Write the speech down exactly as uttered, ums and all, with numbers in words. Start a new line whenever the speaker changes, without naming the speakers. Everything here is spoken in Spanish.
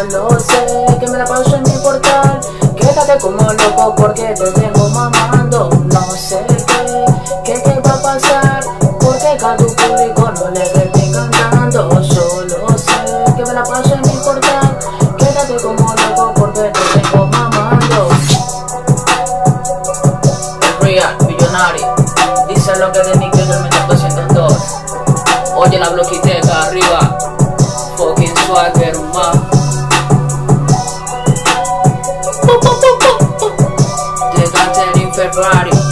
Solo sé que me la paso en mi portal. Quédate como loco porque te tengo mamando. No sé qué, qué te va a pasar, porque a tu público no le estoy cantando. Solo sé que me la paso en mi portal. Quédate como loco porque te tengo mamando. El real, millonario, dice lo que de Nixjoi del doscientos dos. Oye la bloquiteca arriba, fucking swagger más. The Ferrari.